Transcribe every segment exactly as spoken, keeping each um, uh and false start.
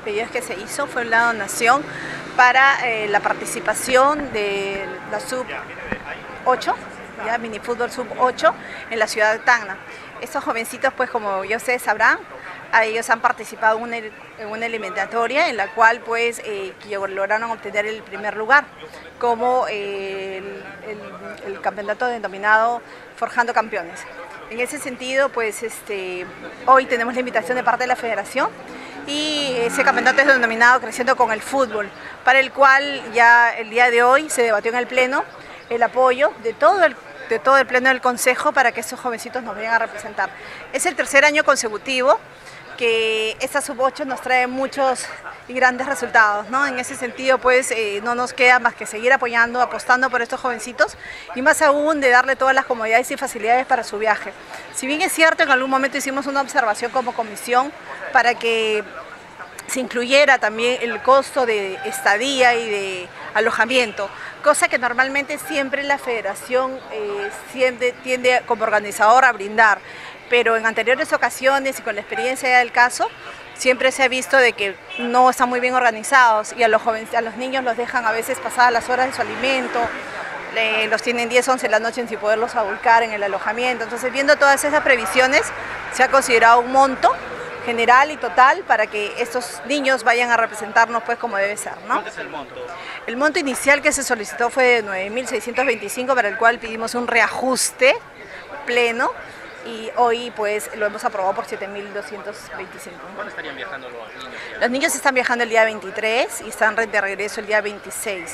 pedidos que se hizo fue la donación para eh, la participación de la sub ocho, ya, minifútbol sub ocho en la ciudad de Tacna. Estos jovencitos, pues como ya ustedes sabrán, a ellos han participado en una, en una eliminatoria en la cual pues eh, lograron obtener el primer lugar, como eh, el, el, el campeonato denominado Forjando Campeones. En ese sentido, pues este, hoy tenemos la invitación de parte de la federación y ese campeonato es denominado Creciendo con el Fútbol, para el cual ya el día de hoy se debatió en el Pleno el apoyo de todo el de todo el Pleno del Consejo para que estos jovencitos nos vayan a representar. Es el tercer año consecutivo que esta sub ocho nos trae muchos y grandes resultados, ¿no? En ese sentido, pues, eh, no nos queda más que seguir apoyando, apostando por estos jovencitos y más aún de darle todas las comodidades y facilidades para su viaje. Si bien es cierto, en algún momento hicimos una observación como comisión para que se incluyera también el costo de estadía y de alojamiento, cosa que normalmente siempre la federación eh, siempre tiende como organizador a brindar, pero en anteriores ocasiones y con la experiencia del caso, siempre se ha visto de que no están muy bien organizados y a los, jóvenes, a los niños los dejan a veces pasadas las horas de su alimento, eh, los tienen diez, once de la noche sin poderlos abulcar en el alojamiento. Entonces, viendo todas esas previsiones, se ha considerado un monto general y total para que estos niños vayan a representarnos pues como debe ser, ¿no? ¿Cuánto es el monto? El monto inicial que se solicitó fue de nueve mil seiscientos veinticinco, para el cual pedimos un reajuste pleno y hoy pues lo hemos aprobado por siete mil doscientos veinticinco. ¿Cuándo estarían viajando los niños? Los niños están viajando el día veintitrés y están de regreso el día veintiséis.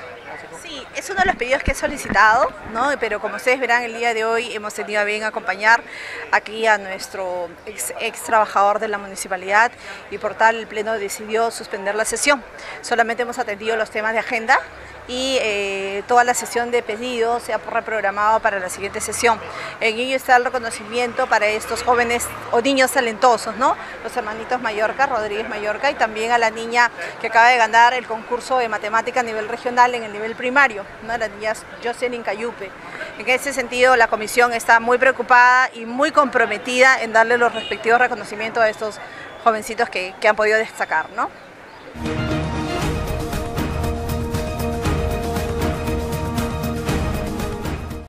Sí, es uno de los pedidos que he solicitado, ¿no? Pero como ustedes verán, el día de hoy hemos tenido a bien acompañar aquí a nuestro ex, ex trabajador de la municipalidad y por tal el Pleno decidió suspender la sesión. Solamente hemos atendido los temas de agenda y eh, toda la sesión de pedidos se ha reprogramado para la siguiente sesión. En ello está el reconocimiento para estos jóvenes o niños talentosos, ¿no? Los hermanitos Mallorca, Rodríguez Mallorca, y también a la niña que acaba de ganar el concurso de matemática a nivel regional en el nivel primario, ¿no? La niña Jocelyn Cayupe. En ese sentido, la comisión está muy preocupada y muy comprometida en darle los respectivos reconocimientos a estos jovencitos que, que han podido destacar, ¿no?